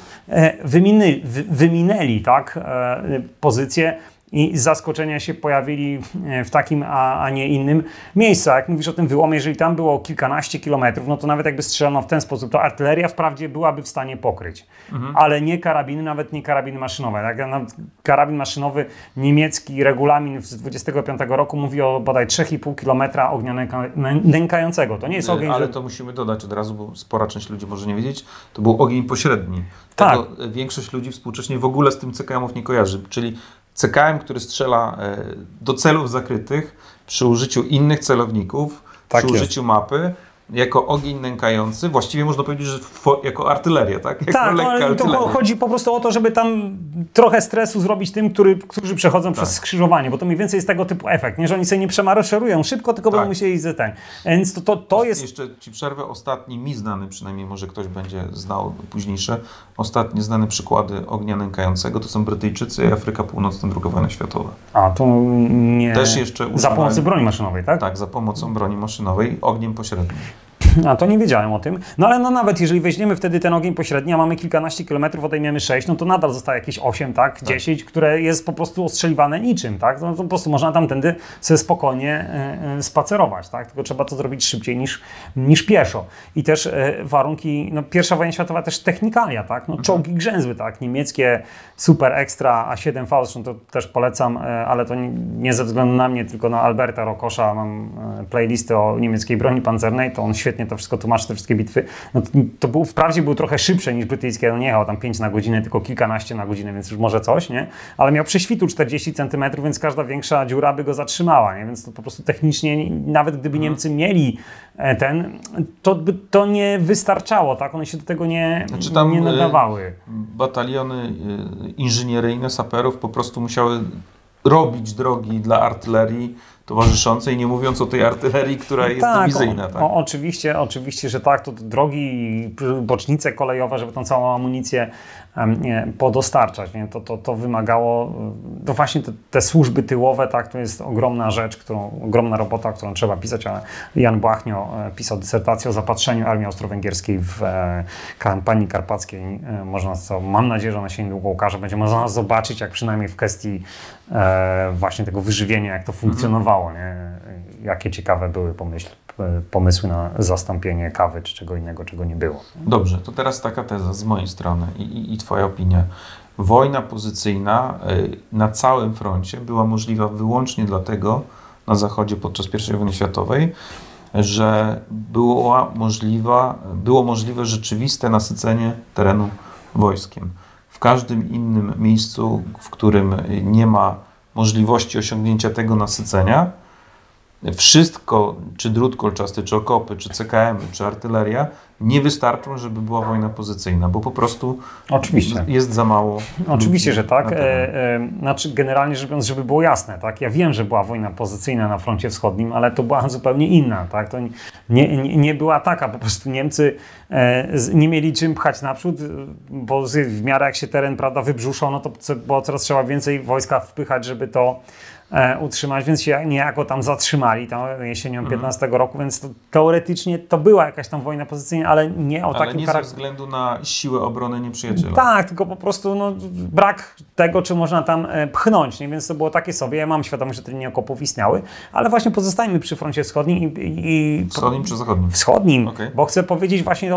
wyminęli tak, pozycję i z zaskoczenia się pojawili w takim, a nie innym miejscu. A jak mówisz o tym wyłomie, jeżeli tam było kilkanaście kilometrów, no to nawet jakby strzelano w ten sposób, to artyleria wprawdzie byłaby w stanie pokryć, ale nie karabiny, nawet nie karabiny maszynowe. Tak? Karabin maszynowy niemiecki, regulamin z 25 roku mówi o bodaj 3,5 kilometra ognia nękającego. To nie jest ogień... Ale to musimy dodać od razu, bo spora część ludzi może nie wiedzieć, to był ogień pośredni. Tak. Większość ludzi współcześnie w ogóle z tym CKM-ów nie kojarzy, czyli CKM, który strzela do celów zakrytych przy użyciu innych celowników, przy użyciu mapy, jako ogień nękający, właściwie można powiedzieć, że jako artyleria, tak? Jako lekka artyleria. To chodzi po prostu o to, żeby tam trochę stresu zrobić tym, którzy przechodzą przez skrzyżowanie, bo to mniej więcej jest tego typu efekt, nie? Że oni sobie nie przemaszerują szybko, tylko będą musieli z ten. Więc to jest... Jeszcze ci przerwę, ostatni mi znany, przynajmniej może ktoś będzie znał późniejsze, ostatnie znane przykłady ognia nękającego to są Brytyjczycy i Afryka Północna, II wojna światowa. A to nie... Też jeszcze za pomocą broni maszynowej, tak? Tak, za pomocą broni maszynowej, ogniem pośrednim. A to nie wiedziałem o tym. No ale no nawet jeżeli weźmiemy wtedy ten ogień pośredni, a mamy kilkanaście kilometrów, odejmiemy 6, no to nadal zostaje jakieś 8, tak? 10, które jest po prostu ostrzeliwane niczym, tak? No to po prostu można tamtędy sobie spokojnie spacerować, tak? Tylko trzeba to zrobić szybciej niż pieszo. I też warunki, no pierwsza wojna światowa też technikalia, tak? No czołgi grzęzły, tak? Niemieckie Super Extra A7V, zresztą to też polecam, ale to nie ze względu na mnie, tylko na Alberta Rokosza, mam playlistę o niemieckiej broni pancernej, to on świetnie to wszystko tłumaczy, te wszystkie bitwy. No to był, wprawdzie był trochę szybszy niż brytyjskie, no nie jechał tam 5 na godzinę, tylko kilkanaście na godzinę, więc już może coś, nie? Ale miał prześwitu 40 cm, więc każda większa dziura by go zatrzymała, nie? Więc to po prostu technicznie, nawet gdyby Niemcy mieli to by to nie wystarczało, tak? One się do tego nie nadawały. Bataliony inżynieryjne saperów po prostu musiały robić drogi dla artylerii towarzyszącej, nie mówiąc o tej artylerii, która jest dywizyjna. Tak? Oczywiście, że tak, to drogi, bocznice kolejowe, żeby tą całą amunicję podostarczać. Nie? To wymagało, to właśnie te służby tyłowe, tak, to jest ogromna rzecz, ogromna robota, którą trzeba pisać, a Jan Błachnio pisał dysertację o zapatrzeniu armii austro-węgierskiej w kampanii karpackiej. Mam nadzieję, że ona się niedługo ukaże, będzie można zobaczyć, jak przynajmniej w kwestii właśnie tego wyżywienia, jak to funkcjonowało, nie? Jakie ciekawe były pomysły na zastąpienie kawy czy czego innego, czego nie było. Dobrze, to teraz taka teza z mojej strony i Twoja opinia. Wojna pozycyjna na całym froncie była możliwa wyłącznie dlatego na Zachodzie podczas I wojny światowej, że było możliwe rzeczywiste nasycenie terenu wojskiem. W każdym innym miejscu, w którym nie ma możliwości osiągnięcia tego nasycenia, wszystko, czy drut kolczasty, czy okopy, czy CKM, czy artyleria, nie wystarczą, żeby była wojna pozycyjna, bo po prostu jest za mało. Oczywiście, że tak. Znaczy, generalnie rzecz biorąc, żeby było jasne, tak? Ja wiem, że była wojna pozycyjna na froncie wschodnim, ale to była zupełnie inna, tak? To nie była taka, po prostu Niemcy nie mieli czym pchać naprzód, bo w miarę jak się teren, prawda, wybrzuszał, no to było coraz trzeba więcej wojska wpychać, żeby to utrzymać, więc się niejako tam zatrzymali tam jesienią 15 roku, więc teoretycznie to była jakaś tam wojna pozycyjna, ale nie o takim charakterze. Ale nie ze względu na siłę obrony nieprzyjaciela. Tak, tylko po prostu brak tego, czy można tam pchnąć, nie? Więc to było takie sobie. Ja mam świadomość, że te linie okopów istniały, ale właśnie pozostajmy przy froncie wschodnim Wschodnim czy zachodnim? Wschodnim, okay. Bo chcę powiedzieć właśnie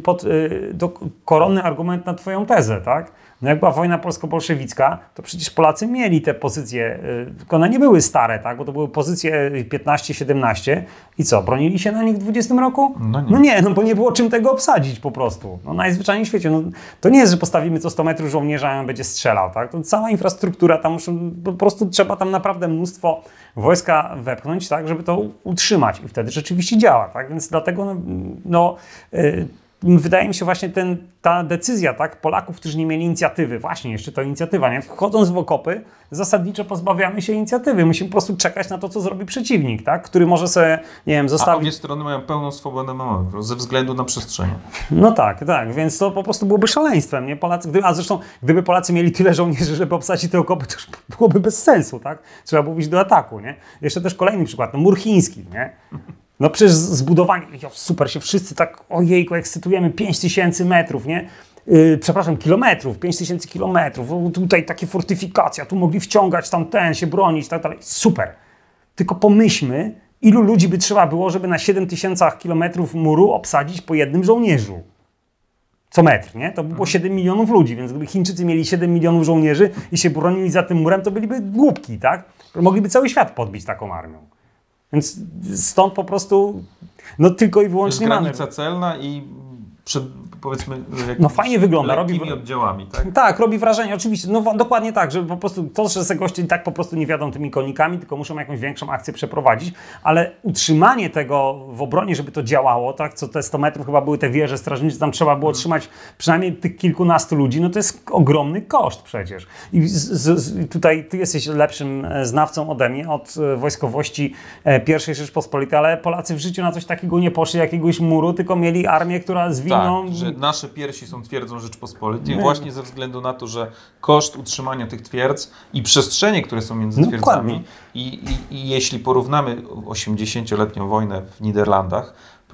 koronny argument na twoją tezę, tak? No jak była wojna polsko-bolszewicka, to przecież Polacy mieli te pozycje, tylko one nie były stare, tak? Bo to były pozycje 15-17 i co, bronili się na nich w 20 roku? No nie, bo nie było czym tego obsadzić po prostu. No najzwyczajniej w świecie. No, to nie jest, że postawimy co 100 metrów żołnierza i on będzie strzelał, tak? To cała infrastruktura, tam po prostu trzeba tam naprawdę mnóstwo wojska wepchnąć, tak? Żeby to utrzymać i wtedy rzeczywiście działa, tak? Więc dlatego wydaje mi się właśnie ta decyzja, tak, Polaków, którzy nie mieli inicjatywy, właśnie jeszcze to inicjatywa, nie? Wchodząc w okopy, zasadniczo pozbawiamy się inicjatywy. Musimy po prostu czekać na to, co zrobi przeciwnik, tak, który może sobie, nie wiem, zostawić... A obie strony mają pełną swobodę manewru ze względu na przestrzeń. No tak, więc to po prostu byłoby szaleństwem, nie? Gdyby Polacy mieli tyle żołnierzy, żeby obsadzić te okopy, to już byłoby bez sensu, tak? Trzeba było iść do ataku, nie? Jeszcze też kolejny przykład, mur chiński, nie? No przecież zbudowanie, super, się wszyscy tak, ojejku, ekscytujemy, 5000 metrów, nie? Kilometrów, 5000 kilometrów, tutaj takie fortyfikacja, tu mogli wciągać się bronić, tak dalej, super. Tylko pomyślmy, ilu ludzi by trzeba było, żeby na 7000 kilometrów muru obsadzić po jednym żołnierzu. Co metr, nie? To by było 7 milionów ludzi, więc gdyby Chińczycy mieli 7 milionów żołnierzy i się bronili za tym murem, to byliby głupki, tak? Mogliby cały świat podbić taką armią. Więc stąd po prostu tylko i wyłącznie mamy. Granica celna i powiedzmy fajnie wygląda, robi oddziałami, tak? Tak, robi wrażenie, oczywiście. Dokładnie tak, że po prostu to, że se goście tak po prostu nie wiadą tymi konikami, tylko muszą jakąś większą akcję przeprowadzić, ale utrzymanie tego w obronie, żeby to działało, tak, co te 100 metrów chyba były te wieże strażnicze, tam trzeba było trzymać przynajmniej tych kilkunastu ludzi, to jest ogromny koszt przecież. I tutaj ty jesteś lepszym znawcą ode mnie od wojskowości I Rzeczpospolitej, ale Polacy w życiu na coś takiego nie poszli, jakiegoś muru, tylko mieli armię, która zwinną... Tak, że nasze piersi są twierdzą Rzeczpospolitej właśnie ze względu na to, że koszt utrzymania tych twierdz i przestrzenie, które są między twierdzami i jeśli porównamy 80-letnią wojnę w Niderlandach,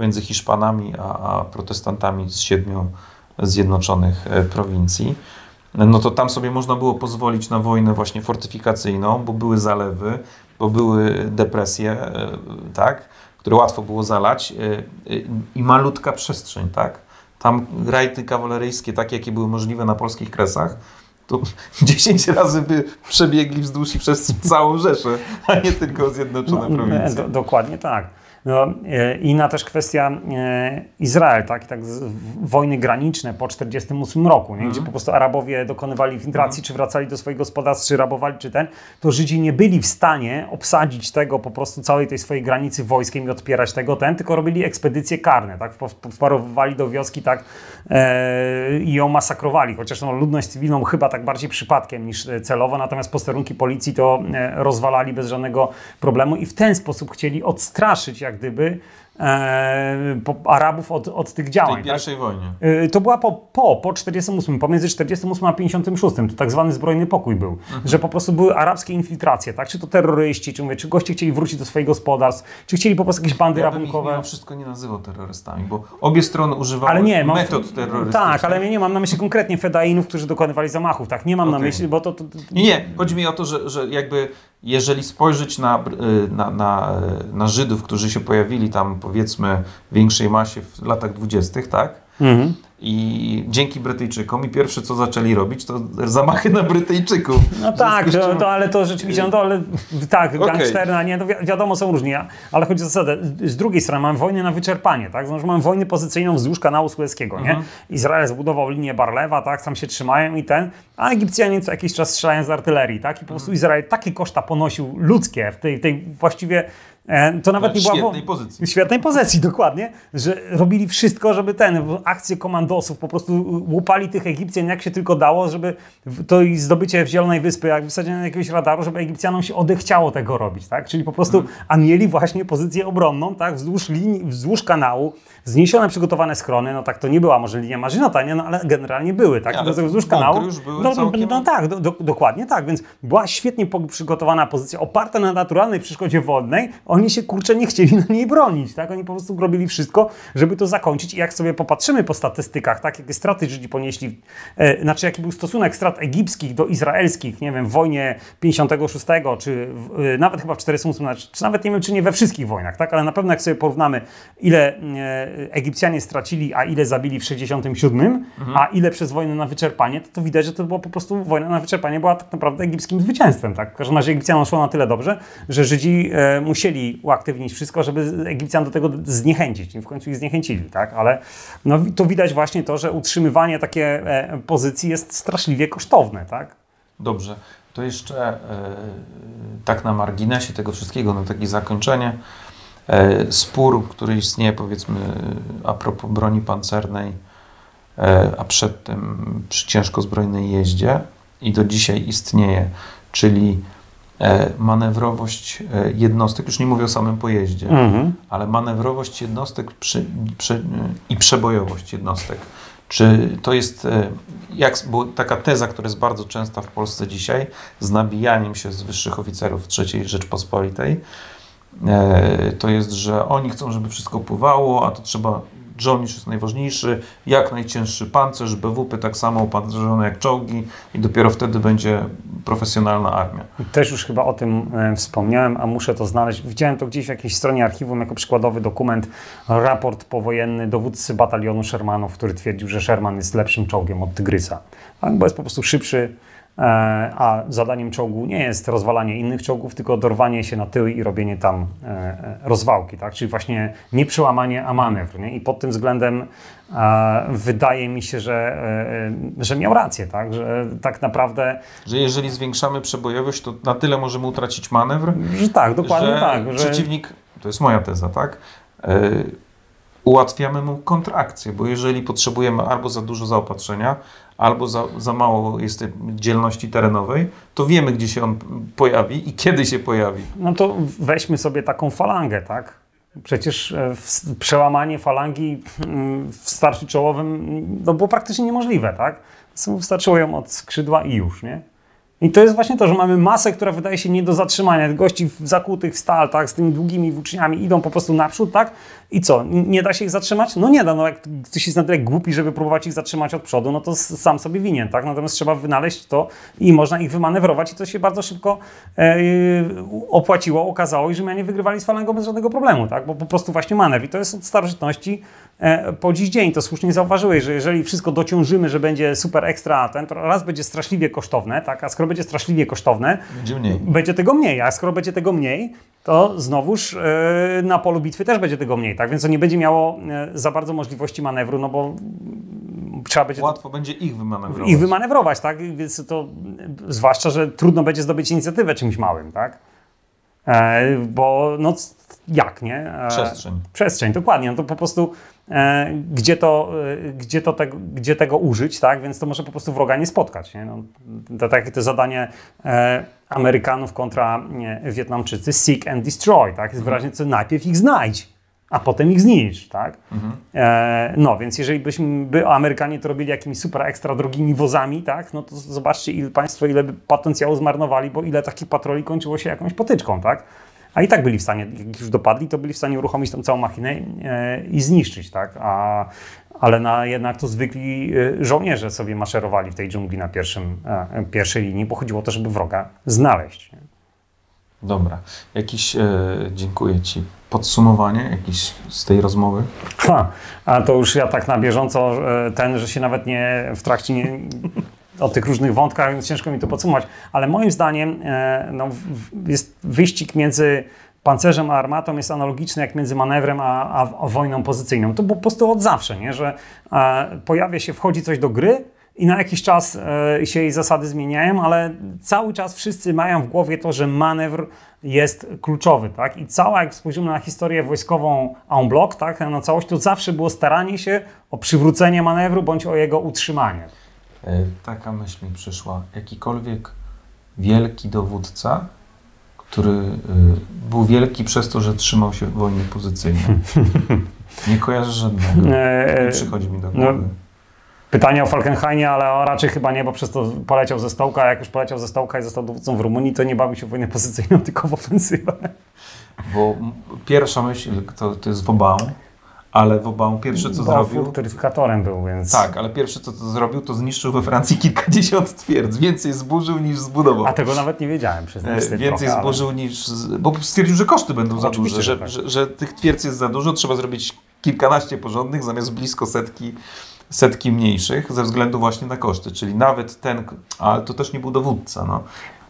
pomiędzy Hiszpanami a protestantami z 7 zjednoczonych prowincji, no to tam sobie można było pozwolić na wojnę właśnie fortyfikacyjną, bo były zalewy, bo były depresje, tak, które łatwo było zalać i malutka przestrzeń, tak. Tam rajdy kawaleryjskie, takie jakie były możliwe na polskich Kresach, to 10 razy by przebiegli wzdłuż i przez całą Rzeszę, a nie tylko zjednoczone prowincje. Dokładnie tak. No, inna też kwestia Izrael, tak? Wojny graniczne po 1948 roku, nie? Gdzie po prostu Arabowie dokonywali infiltracji, czy wracali do swoich gospodarstw, czy rabowali, to Żydzi nie byli w stanie obsadzić tego po prostu całej tej swojej granicy wojskiem i odpierać tego, tylko robili ekspedycje karne, tak? Wparowywali do wioski, tak? I ją masakrowali, chociaż ludność cywilną chyba tak bardziej przypadkiem niż celowo, natomiast posterunki policji to rozwalali bez żadnego problemu i w ten sposób chcieli odstraszyć jak gdyby Arabów od tych działań. W tej pierwszej wojnie. To była po 48, pomiędzy 48 a 56, to tak zwany zbrojny pokój był, że po prostu były arabskie infiltracje, tak? Czy to terroryści, czy goście chcieli wrócić do swoich gospodarstw, czy chcieli po prostu jakieś bandy rabunkowe. Ja bym wszystko nie nazywał terrorystami, bo obie strony używały metod terrorystycznych. Tak, ale nie mam na myśli konkretnie fedainów, którzy dokonywali zamachów, tak? Nie mam na myśli, bo to... Nie, chodzi mi o to, że jakby jeżeli spojrzeć na Żydów, którzy się pojawili tam powiedzmy w większej masie w latach 20., tak? I dzięki Brytyjczykom i pierwsze co zaczęli robić to zamachy na Brytyjczyków. No tak, ale to rzeczywiście, tak, gangsterna, nie, wiadomo są różni, ale chodzi o zasadę, z drugiej strony mamy wojnę na wyczerpanie, tak? Znaczy, mamy wojnę pozycyjną wzdłuż kanału Sueskiego, nie? Izrael zbudował linię Barlewa, tak, tam się trzymają a Egipcjanie co jakiś czas strzelają z artylerii, tak? I po prostu Izrael takie koszta ponosił ludzkie w tej właściwie to nawet nie była świetnej pozycji, dokładnie, że robili wszystko, żeby akcje komandosów po prostu łupali tych Egipcjan jak się tylko dało, żeby to i zdobycie w Zielonej Wyspy, jak wysadzenie jakiegoś radaru, żeby Egipcjanom się odechciało tego robić, tak? Czyli po prostu, a mieli właśnie pozycję obronną, tak? Wzdłuż kanału, wzniesione, przygotowane schrony, no tak, to nie była może linia Maginota, nie? No ale generalnie były, tak? Ale wzdłuż kanału. już były całkiem... tak, dokładnie tak, więc była świetnie przygotowana pozycja, oparta na naturalnej przeszkodzie wodnej. Oni się, kurczę, nie chcieli na niej bronić, tak? Oni po prostu robili wszystko, żeby to zakończyć i jak sobie popatrzymy po statystykach, tak? Jakie straty Żydzi ponieśli, jaki był stosunek strat egipskich do izraelskich, nie wiem, w wojnie 56, czy nawet chyba w 48, czy nawet nie wiem, czy nie we wszystkich wojnach, tak? Ale na pewno jak sobie porównamy, ile Egipcjanie stracili, a ile zabili w 67, a ile przez wojnę na wyczerpanie, to widać, że to była po prostu wojna na wyczerpanie, była tak naprawdę egipskim zwycięstwem, tak? W każdym razie Egipcjanom szło na tyle dobrze, że Żydzi musieli uaktywnić wszystko, żeby Egipcjan do tego zniechęcić. I w końcu ich zniechęcili, tak? Ale no, to widać właśnie to, że utrzymywanie takiej pozycji jest straszliwie kosztowne, tak? Dobrze. To jeszcze tak na marginesie tego wszystkiego, na takie zakończenie. Spór, który istnieje powiedzmy a propos broni pancernej, a przedtem przy ciężkozbrojnej jeździe i do dzisiaj istnieje, czyli manewrowość jednostek, już nie mówię o samym pojeździe, ale manewrowość jednostek i przebojowość jednostek. Czy to jest, bo taka teza, która jest bardzo częsta w Polsce dzisiaj, z nabijaniem się z wyższych oficerów III Rzeczpospolitej, to jest, że oni chcą, żeby wszystko pływało, a to trzeba, żołnierz jest najważniejszy, jak najcięższy pancerz, BWP tak samo opancerzone jak czołgi i dopiero wtedy będzie profesjonalna armia. Też już chyba o tym wspomniałem, a muszę to znaleźć. Widziałem to gdzieś w jakiejś stronie archiwum jako przykładowy dokument, raport powojenny dowódcy batalionu Shermanów, który twierdził, że Sherman jest lepszym czołgiem od Tygrysa, bo jest po prostu szybszy, a zadaniem czołgu nie jest rozwalanie innych czołgów, tylko dorwanie się na tyły i robienie tam rozwałki, tak? Czyli właśnie nie przełamanie, a manewr. Nie? I pod tym względem wydaje mi się, że miał rację, tak? Że tak naprawdę... Że jeżeli zwiększamy przebojowość, to na tyle możemy utracić manewr, że tak, dokładnie tak. Że przeciwnik, to jest moja teza, tak? Ułatwiamy mu kontrakcję, bo jeżeli potrzebujemy albo za dużo zaopatrzenia, albo za mało jest dzielności terenowej, to wiemy, gdzie się on pojawi i kiedy się pojawi. No to weźmy sobie taką falangę, tak? Przecież przełamanie falangi w starciu czołowym było praktycznie niemożliwe, tak? Wystarczyło ją od skrzydła i już, nie? I to jest właśnie to, że mamy masę, która wydaje się nie do zatrzymania. Gości zakutych w stal, tak, z tymi długimi włóczniami idą po prostu naprzód, tak? I co? Nie da się ich zatrzymać? No nie da. No jak ktoś jest na tyle głupi, żeby próbować ich zatrzymać od przodu, no to sam sobie winien, tak? Natomiast trzeba wynaleźć to i można ich wymanewrować i to się bardzo szybko opłaciło. Okazało, że Rzymianie wygrywali z falangą bez żadnego problemu, tak? Bo po prostu właśnie manewr. I to jest od starożytności po dziś dzień. To słusznie zauważyłeś, że jeżeli wszystko dociążymy, że będzie super ekstra, to raz będzie straszliwie kosztowne, tak? A skoro będzie straszliwie kosztowne, będzie tego mniej. A skoro będzie tego mniej, to znowuż na polu bitwy też będzie tego mniej, tak? Więc to nie będzie miało za bardzo możliwości manewru, no bo trzeba będzie... Łatwo będzie ich wymanewrować. Ich wymanewrować, tak? Więc to, zwłaszcza, że trudno będzie zdobyć inicjatywę czymś małym, tak? Bo no jak, nie? Przestrzeń, dokładnie. No to po prostu gdzie tego użyć, tak? Więc to może po prostu wroga nie spotkać. Nie? No, to zadanie Amerykanów kontra Wietnamczycy, seek and destroy, tak? Jest wyraźnie, co najpierw ich znajdź, a potem ich zniszcz, tak? No, więc jeżeli Amerykanie to robili jakimiś super ekstra drogimi wozami, tak? No to zobaczcie, ile by potencjału zmarnowali, bo ile takich patroli kończyło się jakąś potyczką, tak? A i tak byli w stanie, jak już dopadli, to byli w stanie uruchomić tą całą machinę i zniszczyć, tak? Ale jednak to zwykli żołnierze sobie maszerowali w tej dżungli na pierwszej linii, bo chodziło o to, żeby wroga znaleźć. Nie? Dobra. Dziękuję Ci. Podsumowanie jakieś z tej rozmowy? A to już ja tak na bieżąco, że się nawet w trakcie o tych różnych wątkach, więc ciężko mi to podsumować, ale moim zdaniem jest wyścig między pancerzem a armatą jest analogiczny jak między manewrem a wojną pozycyjną. To było po prostu od zawsze, nie? Że wchodzi coś do gry i na jakiś czas się jej zasady zmieniają, ale cały czas wszyscy mają w głowie to, że manewr jest kluczowy, tak? I jak spojrzymy na historię wojskową en bloc, tak? Na całość, to zawsze było staranie się o przywrócenie manewru bądź o jego utrzymanie. Taka myśl mi przyszła. Jakikolwiek wielki dowódca, który był wielki przez to, że trzymał się wojny pozycyjnej. Nie kojarzę żadnego. Nie przychodzi mi do głowy. Pytanie o Falkenhainie, ale raczej chyba nie, bo przez to poleciał ze stołka, a jak już poleciał ze stołka i został dowódcą w Rumunii, to nie bawił się w wojnę pozycyjną, tylko w ofensywę. Bo pierwsza myśl to jest Vauban, ale Vauban pierwsze co zrobił... fortyfikatorem był, więc... Tak, ale pierwsze co to zrobił, to zniszczył we Francji kilkadziesiąt twierdz. Więcej zburzył niż zbudował. A tego nawet nie wiedziałem, przyznam. Więcej zburzył niż... Bo stwierdził, że koszty będą za duże, że tych twierdz jest za dużo, trzeba zrobić kilkanaście porządnych zamiast blisko setki mniejszych ze względu właśnie na koszty. Czyli nawet ale to też nie był dowódca, no.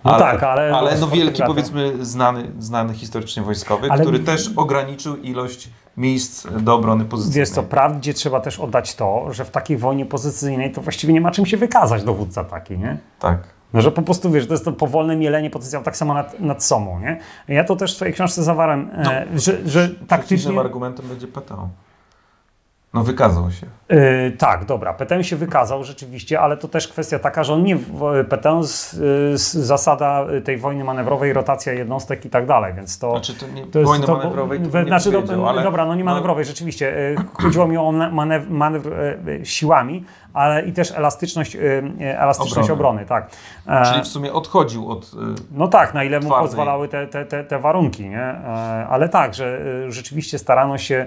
Ale wielki, powiedzmy, znany historycznie wojskowy, który też ograniczył ilość miejsc do obrony pozycyjnej. Wiesz co, prawdzie trzeba też oddać to, że w takiej wojnie pozycyjnej to właściwie nie ma czym się wykazać dowódca taki, nie? Tak. No, że po prostu, wiesz, to jest to powolne mielenie potencjału, tak samo nad Somą, nie? Ja to też w swojej książce zawarłem, że taktycznie... Przeciwnym argumentem będzie PTO. No wykazał się. Tak, dobra. PTN się wykazał rzeczywiście, ale to też kwestia taka, że on nie PTN zasada tej wojny manewrowej, rotacja jednostek i tak dalej, więc to... Znaczy to nie wojny manewrowej ale... Dobra, no nie manewrowej, rzeczywiście. Chodziło mi o manewr siłami, ale i też elastyczność obrony, tak. Czyli w sumie odchodził od no tak, na ile mu pozwalały te warunki, nie? Ale tak, że rzeczywiście starano się,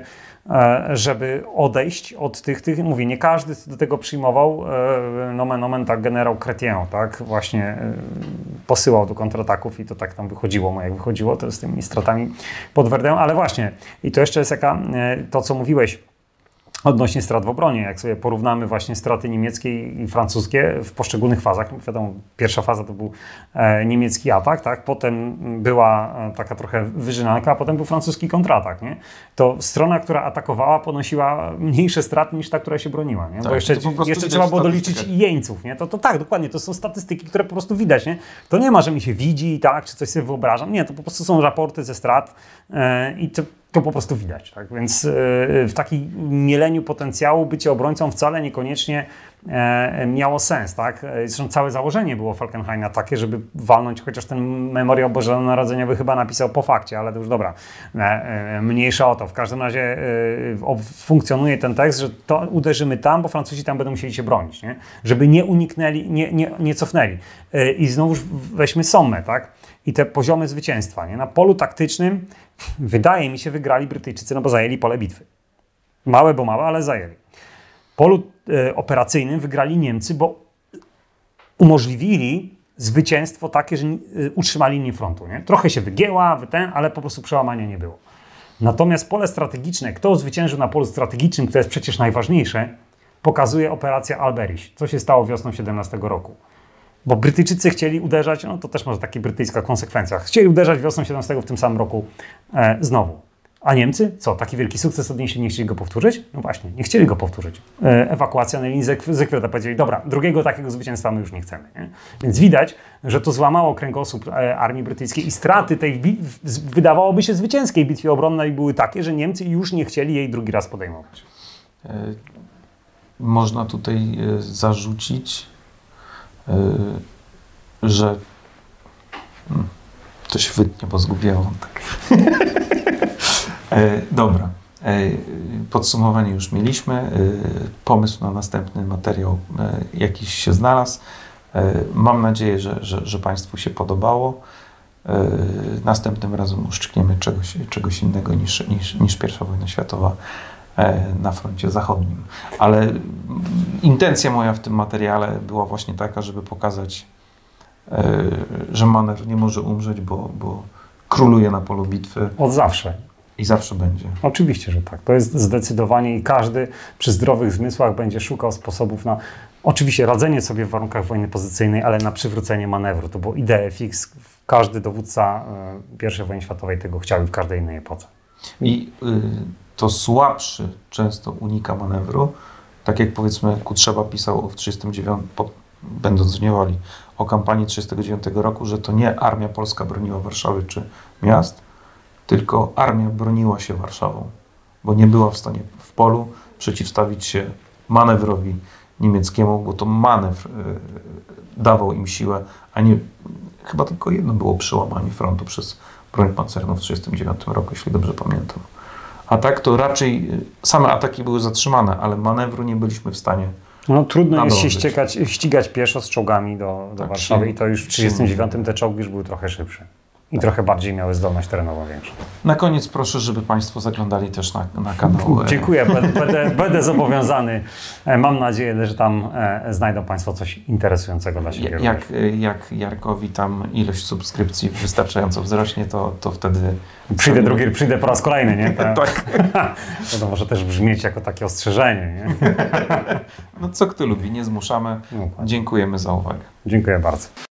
żeby odejść od tych, mówię, nie każdy do tego przyjmował, nomen omen, tak, generał Chrétien, tak, właśnie posyłał do kontrataków i to tak tam wychodziło, jak wychodziło, to z tymi stratami pod Verdun, ale właśnie, i to jeszcze jest to, co mówiłeś, odnośnie strat w obronie, jak sobie porównamy właśnie straty niemieckie i francuskie w poszczególnych fazach, wiadomo, pierwsza faza to był niemiecki atak, tak? Potem była taka trochę wyżynanka, a potem był francuski kontratak, nie? To strona, która atakowała, ponosiła mniejsze straty niż ta, która się broniła, nie? Tak, bo jeszcze trzeba było doliczyć jeńców, nie? To tak, dokładnie, to są statystyki, które po prostu widać, nie? To nie ma, że mi się widzi, tak, czy coś sobie wyobrażam, nie, to po prostu są raporty ze strat i to To po prostu widać. Tak? Więc w takim mieleniu potencjału bycie obrońcą wcale niekoniecznie miało sens. Tak? Zresztą całe założenie było Falkenhaina takie, żeby walnąć, chociaż ten memoriał bożonarodzeniowy chyba napisał po fakcie, ale to już dobra, mniejsza o to. W każdym razie funkcjonuje ten tekst, że to uderzymy tam, bo Francuzi tam będą musieli się bronić, nie? Żeby nie uniknęli, nie cofnęli. I znowuż weźmy Somme, tak? I te poziomy zwycięstwa. Nie? Na polu taktycznym wydaje mi się wygrali Brytyjczycy, no bo zajęli pole bitwy. Małe, bo małe, ale zajęli. Polu operacyjnym wygrali Niemcy, bo umożliwili zwycięstwo takie, że utrzymali linię frontu. Nie? Trochę się wygięła, ale po prostu przełamania nie było. Natomiast pole strategiczne, kto zwyciężył na polu strategicznym, które jest przecież najważniejsze, pokazuje operacja Alberich. Co się stało wiosną 17 roku. Bo Brytyjczycy chcieli uderzać, no to też może taka brytyjska konsekwencja, chcieli uderzać wiosną 17 w tym samym roku znowu. A Niemcy? Co? Taki wielki sukces odnieśli, nie chcieli go powtórzyć? No właśnie, nie chcieli go powtórzyć. Ewakuacja na linii Zygfryda. Powiedzieli, dobra, drugiego takiego zwycięstwa my już nie chcemy. Nie? Więc widać, że to złamało kręgosłup armii brytyjskiej i straty tej, wydawałoby się, zwycięskiej bitwie obronnej były takie, że Niemcy już nie chcieli jej drugi raz podejmować. Można tutaj zarzucić, że to się wytnie, bo zgubiłem tak. Dobra. Podsumowanie już mieliśmy. Pomysł na następny materiał jakiś się znalazł. Mam nadzieję, że Państwu się podobało. Następnym razem uszczkniemy czegoś innego niż I wojna światowa na froncie zachodnim. Ale intencja moja w tym materiale była właśnie taka, żeby pokazać, że manewr nie może umrzeć, bo króluje na polu bitwy. Od zawsze. I zawsze będzie. Oczywiście, że tak. To jest zdecydowanie i każdy przy zdrowych zmysłach będzie szukał sposobów na oczywiście radzenie sobie w warunkach wojny pozycyjnej, ale na przywrócenie manewru. To było idea fix. Każdy dowódca I wojny światowej tego chciał i w każdej innej epoce. I to słabszy często unika manewru. Tak jak powiedzmy Kutrzeba pisał w 1939, będąc w niewoli, o kampanii 1939 roku, że to nie armia polska broniła Warszawy czy miast, tylko armia broniła się Warszawą, bo nie była w stanie w polu przeciwstawić się manewrowi niemieckiemu, bo to manewr dawał im siłę, a nie, chyba tylko jedno było przełamanie frontu przez broń pancerną w 1939 roku, jeśli dobrze pamiętam. A tak to raczej same ataki były zatrzymane, ale manewru nie byliśmy w stanie. No trudno jest się ścigać pieszo z czołgami do tak, Warszawy i to już w 1939 te czołgi już były trochę szybsze. I trochę bardziej miały zdolność terenową większą. Na koniec proszę, żeby Państwo zaglądali też na kanał. Dziękuję, będę zobowiązany. Mam nadzieję, że tam znajdą Państwo coś interesującego dla siebie. Jak Jarkowi tam ilość subskrypcji wystarczająco wzrośnie, to wtedy... Przyjdę po raz kolejny, nie? Tak. To może też brzmieć jako takie ostrzeżenie, nie? No co kto lubi, nie zmuszamy. Dziękujemy za uwagę. Dziękuję bardzo.